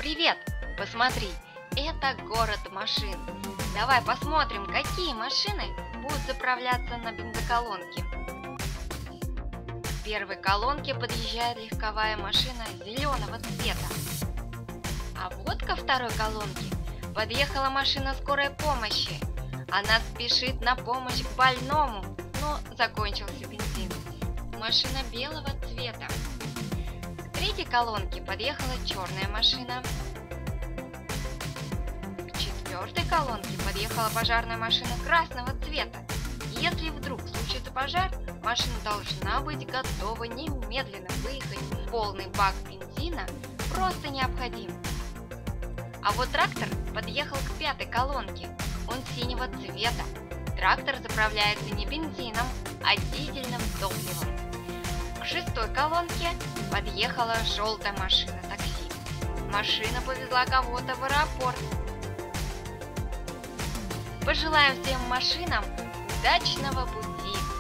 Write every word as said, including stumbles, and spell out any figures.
Привет! Посмотри, это город машин. Давай посмотрим, какие машины будут заправляться на бензоколонке. К первой колонке подъезжает легковая машина зеленого цвета. А вот ко второй колонке подъехала машина скорой помощи. Она спешит на помощь к больному, но закончился бензин. Машина белого цвета. К третьей колонке подъехала черная машина. К четвертой колонке подъехала пожарная машина красного цвета. Если вдруг случится пожар, машина должна быть готова немедленно выехать. Полный бак бензина просто необходим. А вот трактор подъехал к пятой колонке. Он синего цвета. Трактор заправляется не бензином, а дизельным топливом. К шестой колонке подъехала желтая машина такси. Машина повезла кого-то в аэропорт. Пожелаем всем машинам удачного пути!